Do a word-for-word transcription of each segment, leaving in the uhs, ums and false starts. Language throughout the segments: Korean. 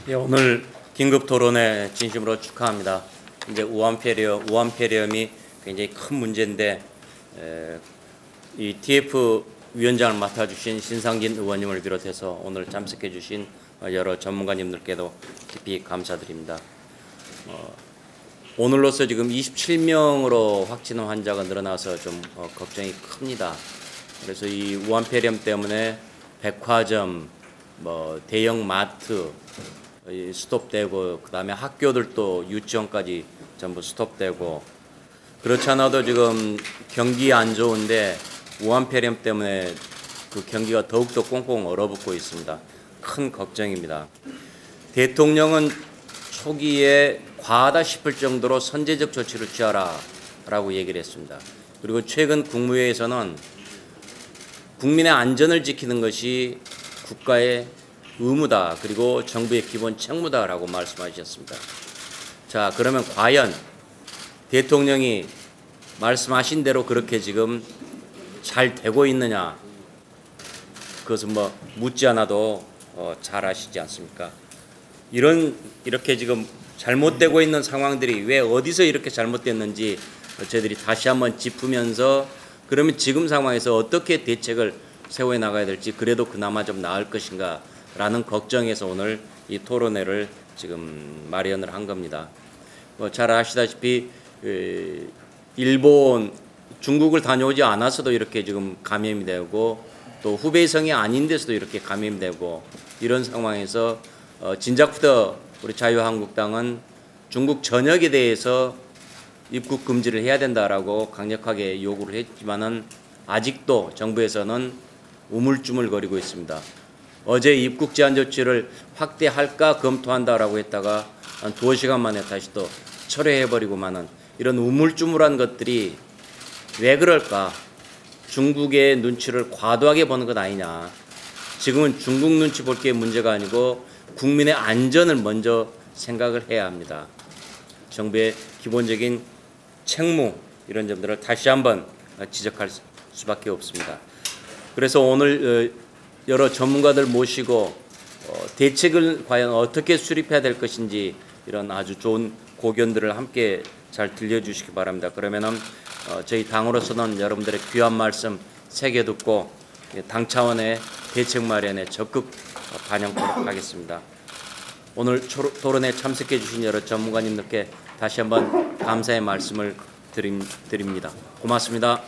예, 오늘 긴급 토론회 진심으로 축하합니다. 이제 우한폐렴, 우한폐렴이 굉장히 큰 문제인데 에, 이 티에프 위원장을 맡아주신 신상진 의원님을 비롯해서 오늘 참석해주신 여러 전문가님들께도 깊이 감사드립니다. 어, 오늘로서 지금 이십칠 명으로 확진 환자가 늘어나서 좀 어, 걱정이 큽니다. 그래서 이 우한폐렴 때문에 백화점, 뭐 대형 마트 스톱되고, 그 다음에 학교들도 유치원까지 전부 스톱되고, 그렇지 않아도 지금 경기 안 좋은데 우한폐렴 때문에 그 경기가 더욱더 꽁꽁 얼어붙고 있습니다. 큰 걱정입니다. 대통령은 초기에 과하다 싶을 정도로 선제적 조치를 취하라 라고 얘기를 했습니다. 그리고 최근 국무회의에서는 국민의 안전을 지키는 것이 국가의 의무다, 그리고 정부의 기본 책무다라고 말씀하셨습니다. 자, 그러면 과연 대통령이 말씀하신 대로 그렇게 지금 잘 되고 있느냐? 그것은 뭐 묻지 않아도 어, 잘 아시지 않습니까? 이런 이렇게 지금 잘못되고 있는 상황들이 왜 어디서 이렇게 잘못됐는지 저희들이 다시 한번 짚으면서, 그러면 지금 상황에서 어떻게 대책을 세워 나가야 될지, 그래도 그나마 좀 나을 것인가 라는 걱정에서 오늘 이 토론회를 지금 마련을 한 겁니다. 뭐 잘 아시다시피 일본, 중국을 다녀오지 않아서도 이렇게 지금 감염이 되고, 또 후베이성이 아닌 데서도 이렇게 감염이 되고, 이런 상황에서 진작부터 우리 자유한국당은 중국 전역에 대해서 입국 금지를 해야 된다라고 강력하게 요구를 했지만은 아직도 정부에서는 우물쭈물거리고 있습니다. 어제 입국 제한 조치를 확대할까 검토한다라고 했다가 한 두어 시간 만에 다시 또 철회해버리고만은, 이런 우물쭈물한 것들이 왜 그럴까? 중국의 눈치를 과도하게 보는 것 아니냐. 지금은 중국 눈치 볼 게 문제가 아니고 국민의 안전을 먼저 생각을 해야 합니다. 정부의 기본적인 책무, 이런 점들을 다시 한번 지적할 수밖에 없습니다. 그래서 오늘 여러 전문가들 모시고 대책을 과연 어떻게 수립해야 될 것인지, 이런 아주 좋은 고견들을 함께 잘 들려주시기 바랍니다. 그러면은 저희 당으로서는 여러분들의 귀한 말씀 새겨 듣고 당 차원의 대책 마련에 적극 반영하도록 하겠습니다. 오늘 토론에 참석해 주신 여러 전문가님들께 다시 한번 감사의 말씀을 드립니다. 고맙습니다.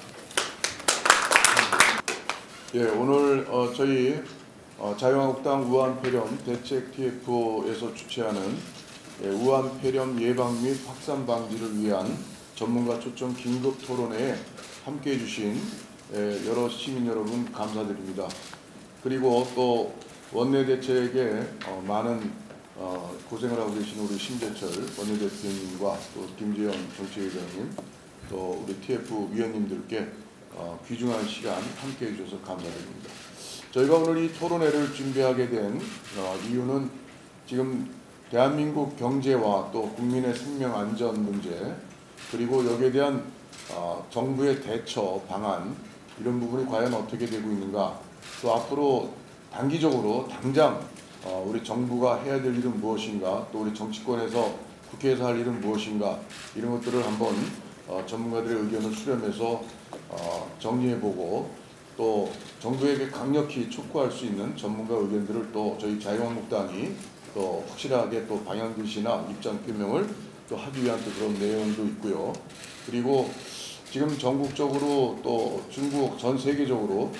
예, 오늘 어, 저희 어, 자유한국당 우한폐렴 대책 티에프에서 주최하는 예, 우한폐렴 예방 및 확산 방지를 위한 전문가 초청 긴급 토론회에 함께해 주신 예, 여러 시민 여러분 감사드립니다. 그리고 또 원내대책에 어, 많은 어, 고생을 하고 계신 우리 심재철 원내대표님과 또 김재현 정치회장님, 또 우리 티에프 위원님들께 어, 귀중한 시간 함께해 주셔서 감사드립니다. 저희가 오늘 이 토론회를 준비하게 된 어, 이유는 지금 대한민국 경제와 또 국민의 생명 안전 문제, 그리고 여기에 대한 어, 정부의 대처 방안, 이런 부분이 과연 어떻게 되고 있는가, 또 앞으로 단기적으로 당장 어, 우리 정부가 해야 될 일은 무엇인가, 또 우리 정치권에서 국회에서 할 일은 무엇인가, 이런 것들을 한번 어, 전문가들의 의견을 수렴해서 어, 정리해보고, 또 정부에게 강력히 촉구할 수 있는 전문가 의견들을 또 저희 자유한국당이 또 확실하게 또 방향지시나 입장 표명을 또 하기 위한 또 그런 내용도 있고요. 그리고 지금 전국적으로 또 중국 전 세계적으로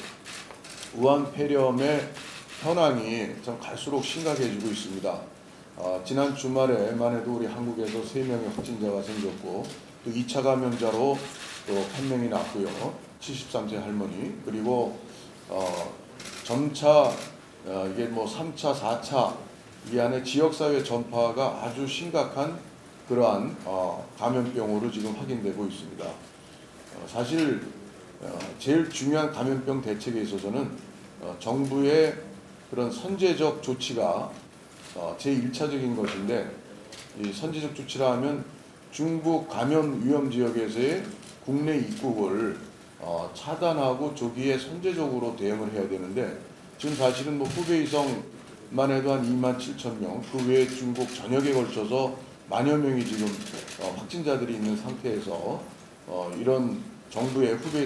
우한폐렴의 현황이 참 갈수록 심각해지고 있습니다. 어, 지난 주말에만 해도 우리 한국에서 세 명의 확진자가 생겼고, 또 이 차 감염자로 또 한 명이 났고요. 칠십삼 세 할머니, 그리고 어, 점차 어, 이게 뭐 삼 차, 사 차 이 안에 지역사회 전파가 아주 심각한 그러한 어, 감염병으로 지금 확인되고 있습니다. 어, 사실 어, 제일 중요한 감염병 대책에 있어서는 어, 정부의 그런 선제적 조치가 어, 제일 차적인 것인데, 이 선제적 조치라 하면 중국 감염 위험 지역에서의 국내 입국을 어, 차단하고 조기에 선제적으로 대응을 해야 되는데, 지금 사실은 뭐 후베이성 만 해도 한 이만 칠천 명, 그 외에 중국 전역에 걸쳐서 만여 명이 지금 어, 확진자들이 있는 상태에서 어, 이런 정부의 후베이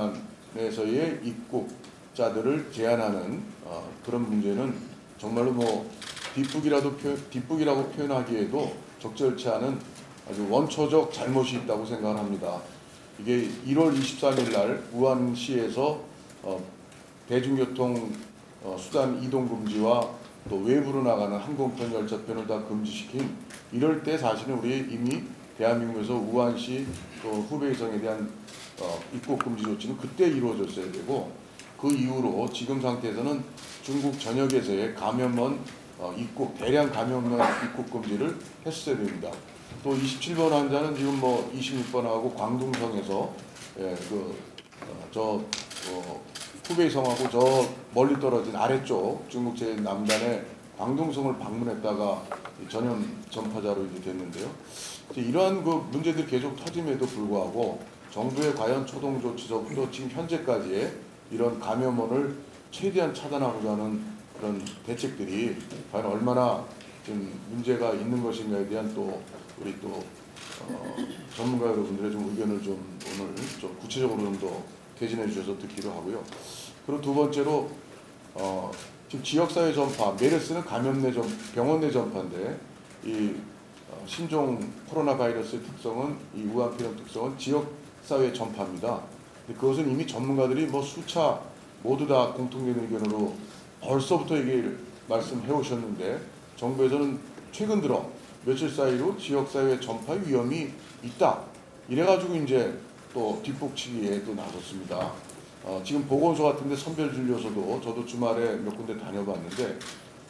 성만에서의 입국자들을 제한하는 어, 그런 문제는 정말로 뭐 뒷북이라도 표, 뒷북이라고 표현하기에도 적절치 않은 아주 원초적 잘못이 있다고 생각을 합니다. 이게 일월 이십삼일 날 우한시에서 어, 대중교통 어, 수단 이동 금지와 또 외부로 나가는 항공편, 열차편을 다 금지시킨 이럴 때 사실은 우리 이미 대한민국에서 우한시 또 후베이성에 대한 어, 입국 금지 조치는 그때 이루어졌어야 되고, 그 이후로 지금 상태에서는 중국 전역에서의 감염원 어, 입국 대량 감염원 입국 금지를 했어야 됩니다. 또 이십칠 번 환자는 지금 뭐 이십육 번하고 광둥성에서 예, 그, 어, 저 어, 후베이성하고 저 멀리 떨어진 아래쪽 중국 제남단의 광둥성을 방문했다가 전염 전파자로 이제 됐는데요. 이제 이러한 그 문제들이 계속 터짐에도 불구하고 정부의 과연 초동 조치서부터 지금 현재까지의 이런 감염원을 최대한 차단하고자 하는 그런 대책들이 과연 얼마나 지금 문제가 있는 것인가에 대한 또 우리 또 어, 전문가 여러분들의 좀 의견을 좀 오늘 좀 구체적으로 좀 더 개진해 주셔서 듣기로 하고요. 그리고 두 번째로 어, 지금 지역사회 전파, 메르스는 감염 내 전, 병원 내 전파인데 이 어, 신종 코로나 바이러스의 특성은 이 우한폐렴 특성은 지역사회 전파입니다. 그것은 이미 전문가들이 뭐 수차 모두 다 공통된 의견으로 벌써부터 얘기를 말씀해 오셨는데, 정부에서는 최근 들어 며칠 사이로 지역사회 전파 위험이 있다 이래가지고 이제 또 뒷북치기에 또 나섰습니다. 어, 지금 보건소 같은데 선별진료소도 저도 주말에 몇 군데 다녀봤는데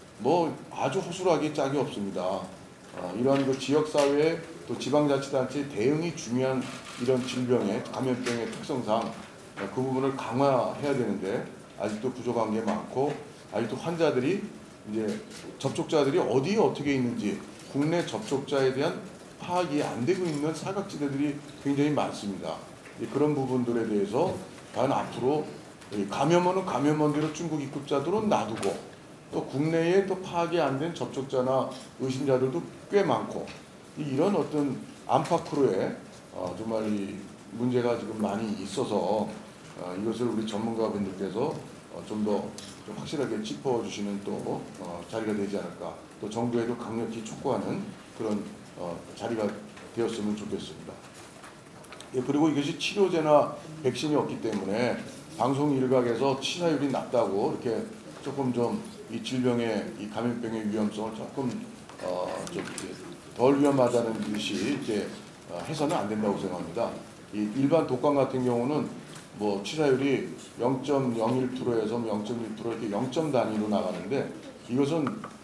뭐 아주 허술하게 짝이 없습니다. 어, 이러한 그 지역사회 또 지방자치단체 대응이 중요한 이런 질병의 감염병의 특성상 어, 그 부분을 강화해야 되는데 아직도 부족한 게 많고, 아직도 환자들이 이제 접촉자들이 어디에 어떻게 있는지 국내 접촉자에 대한 파악이 안 되고 있는 사각지대들이 굉장히 많습니다. 그런 부분들에 대해서 과연 앞으로 감염원은 감염원대로 중국 입국자들은 놔두고 또 국내에 또 파악이 안 된 접촉자나 의심자들도 꽤 많고, 이런 어떤 안팎으로의 어 정말 이 문제가 지금 많이 있어서 어 이것을 우리 전문가분들께서 어 좀 더 좀 확실하게 짚어주시는 또 어 자리가 되지 않을까, 또 정부에도 강력히 촉구하는 그런 어 자리가 되었으면 좋겠습니다. 예, 그리고 이것이 치료제나 백신이 없기 때문에 방송 일각에서 치사율이 낮다고 이렇게 조금 좀 이 질병의 이 감염병의 위험성을 조금 어 좀 덜 위험하다는 듯이 이렇게 어 해서는 안 된다고 생각합니다. 이 일반 독감 같은 경우는 뭐 치사율이 영 점 영일 퍼센트에서 영 점 일 퍼센트 이렇게 영 점 단위로 나가는데, 이것은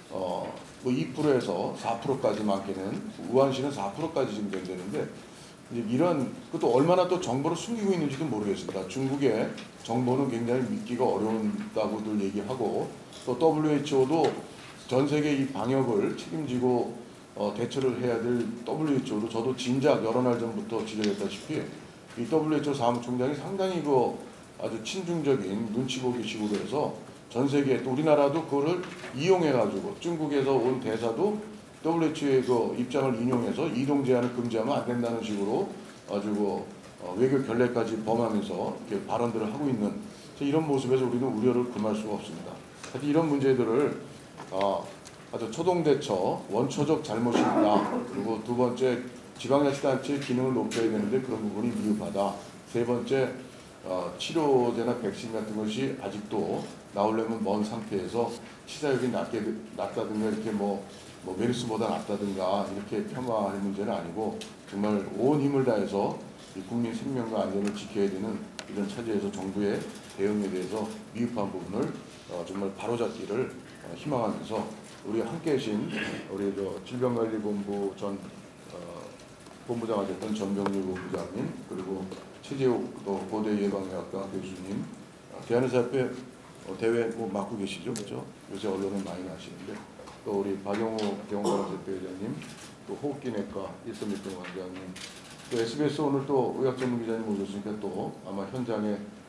어 뭐 이 퍼센트에서 사 퍼센트까지 많게는 우한시는 사 퍼센트까지 지금 된다는데, 이제 이런 것도 얼마나 또 정보를 숨기고 있는지도 모르겠습니다. 중국의 정보는 굉장히 믿기가 어려운다고들 얘기하고, 또 더블유에이치오도 전 세계 이 방역을 책임지고 어, 대처를 해야 될 더블유에이치오도 저도 진작 여러 날 전부터 지적했다시피 이 더블유에이치오 사무총장이 상당히 그 아주 친중적인 눈치 보기 식으로 해서 전 세계, 또 우리나라도 그거를 이용해가지고 중국에서 온 대사도 더블유에이치오의 그 입장을 인용해서 이동 제한을 금지하면 안 된다는 식으로 아주 그 어, 외교 결례까지 범하면서 이렇게 발언들을 하고 있는 이런 모습에서 우리는 우려를 금할 수가 없습니다. 하여튼 이런 문제들을 어, 아주 초동 대처, 원초적 잘못이 있다. 그리고 두 번째, 지방자치단체의 기능을 높여야 되는데 그런 부분이 미흡하다. 세 번째, 어, 치료제나 백신 같은 것이 아직도 나오려면 먼 상태에서 치사율이 낮게, 낮다든가 이렇게 뭐, 뭐 메르스보다 낫다든가 이렇게 폄하할 문제는 아니고, 정말 온 힘을 다해서 이 국민 생명과 안전을 지켜야 되는 이런 차지에서 정부의 대응에 대해서 미흡한 부분을 어, 정말 바로잡기를 어, 희망하면서, 우리 함께 계신 우리 저 질병관리본부 전 어, 본부장 하셨던 전병률 본부장님, 그리고 최재욱 또 고대 예방의학과 교수님, 어, 대한의사협회 어, 대회 뭐 맡고 계시죠, 그렇죠? 요새 언론에 많이 나시는데, 또 우리 박영호 병원대표회장님, 또 호흡기내과 일선일병 원장님, 또 에스비에스 오늘 또 의학전문기자님 오셨으니까 또 아마 현장에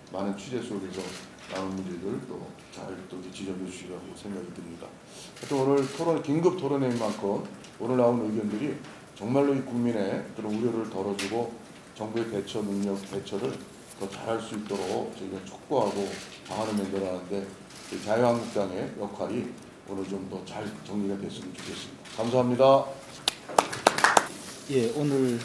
많은 취재 속에서 나온 문제들 또 잘 또 지적해 주시라고 생각이 듭니다. 하여튼 오늘 토론, 긴급 토론회인 만큼 오늘 나온 의견들이 정말로 이 국민의 그런 우려를 덜어주고 정부의 대처 능력, 대처를 더 잘할 수 있도록 저희가 촉구하고 방안을 만들어가는데 자유한국당의 역할이 오늘 좀 더 잘 정리가 됐으면 좋겠습니다. 감사합니다. 예, 오늘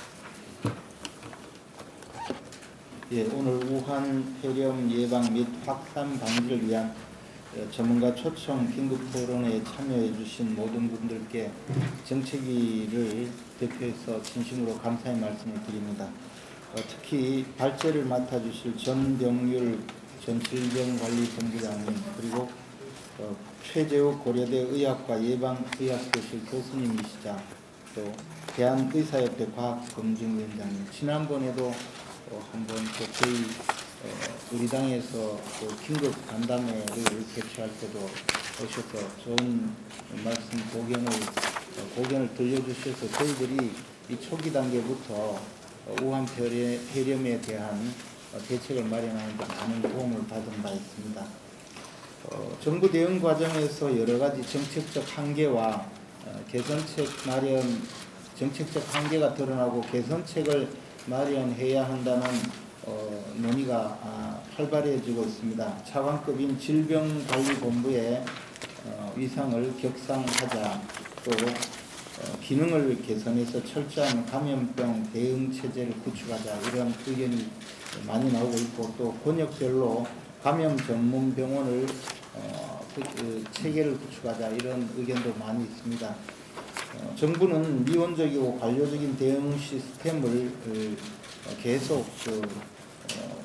예, 오늘 우한 폐렴 예방 및 확산 방지를 위한 전문가 초청 긴급 토론회에 참여해 주신 모든 분들께 정책위를 대표해서 진심으로 감사의 말씀을 드립니다. 어, 특히 발제를 맡아주실 전병률 전 질병관리본부장님, 그리고 어, 최재욱 고려대 의학과 예방의학교실 교수님이시자 또 대한의사협회 과학검증위원장님, 지난번에도 어, 한번 또 저희 어, 우리 당에서 또 긴급 간담회를 개최할 때도 오셔서 좋은 말씀, 고견을 어, 고견을 들려주셔서 저희들이 이 초기 단계부터 어, 우한 폐렴에 대한 어, 대책을 마련하는 데 많은 도움을 받은 바 있습니다. 어, 정부 대응 과정에서 여러 가지 정책적 한계와 어, 개선책 마련, 정책적 한계가 드러나고 개선책을 마련해야 한다는 어, 논의가 아, 활발해지고 있습니다. 차관급인 질병관리본부의 어, 위상을 격상하자, 또 어, 기능을 개선해서 철저한 감염병 대응 체제를 구축하자, 이런 의견이 많이 나오고 있고, 또 권역별로 감염 전문 병원을 어, 그, 그 체계를 구축하자, 이런 의견도 많이 있습니다. 어, 정부는 미온적이고 관료적인 대응 시스템을 그, 어, 계속 그, 어,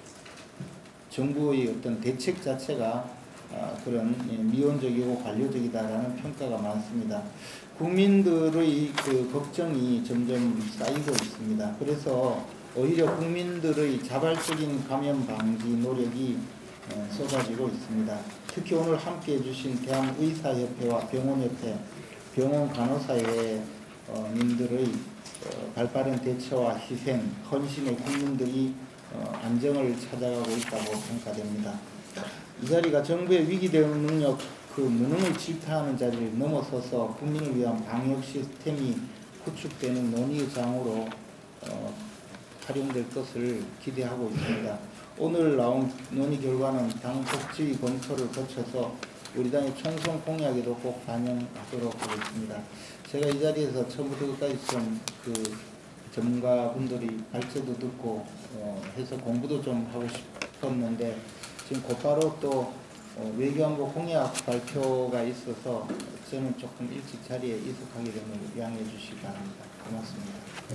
정부의 어떤 대책 자체가 어, 그런 예, 미온적이고 관료적이다라는 평가가 많습니다. 국민들의 그 걱정이 점점 쌓이고 있습니다. 그래서 오히려 국민들의 자발적인 감염 방지 노력이 어, 쏟아지고 있습니다. 특히 오늘 함께해 주신 대한의사협회와 병원협회, 병원 간호사회 어, 님들의 어, 발빠른 대처와 희생, 헌신의 국민들이 어, 안정을 찾아가고 있다고 평가됩니다. 이 자리가 정부의 위기 대응 능력, 그 무능을 질타하는 자리를 넘어서서 국민을 위한 방역 시스템이 구축되는 논의의 장으로 어, 활용될 것을 기대하고 있습니다. 오늘 나온 논의 결과는 당 복지위 검토를 거쳐서 우리 당의 총선 공약에도 꼭 반영하도록 하겠습니다. 제가 이 자리에서 처음부터 끝까지 좀 그 전문가분들이 발제도 듣고 어, 해서 공부도 좀 하고 싶었는데, 지금 곧바로 또 어, 외교안보 공약 발표가 있어서 저는 조금 일찍 자리에 이속하게 되면 양해해 주시기 바랍니다. 고맙습니다.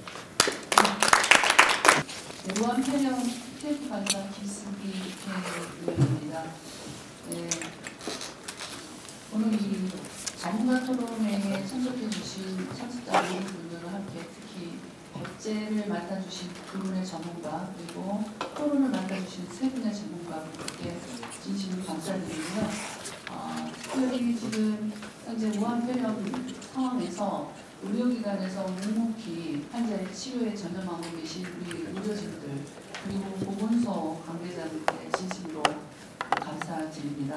네, 우한 폐렴 티에프 관사 김승기 의원입니다. 네, 오늘 이 전문가 토론회에 참석해 주신 참석자 모든 분들과 함께 특히 발제를 맡아주신 두 분의 전문가, 그리고 토론을 맡아주신 세 분의 전문가분들께 진심으로 감사드리고요. 어, 특별히 지금 현재 우한 폐렴 상황에서 의료기관에서 묵묵히 환자의 치료에 전념하고 계신 우리 의료진들, 그리고 보건소 관계자들께 진심으로 감사드립니다.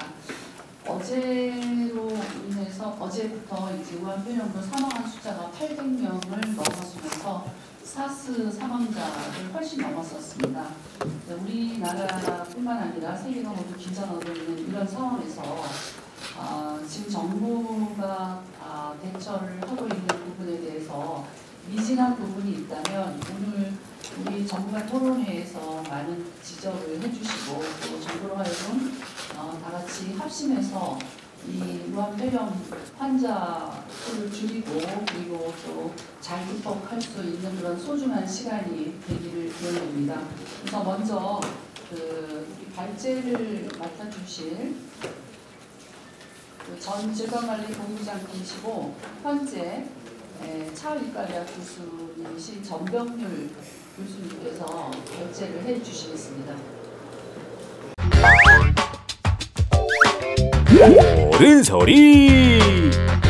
어제로 인해서 어제부터 이제 우한 폐렴으로 사망한 숫자가 팔백 명을 넘어서면서 사스 사망자를 훨씬 넘었었습니다. 우리나라뿐만 아니라 세계가 모두 긴장하고 있는 이런 상황에서 아, 지금 정부가 아, 대처를 하고 있는 부분에 대해서 미진한 부분이 있다면 오늘 우리 전문가 토론회에서 많은 지적을 해주시고, 또 정부로 하여금 어, 다 같이 합심해서 이 우한 폐렴 환자 수를 줄이고, 그리고 또 잘 극복할 수 있는 그런 소중한 시간이 되기를 기원합니다. 그래서 먼저 그 발제를 맡아주실 전 질병관리본부장님이시고 현재 차의과대학 교수님이신 전병률 교수님께서 발제를 해주시겠습니다. 옳은 소리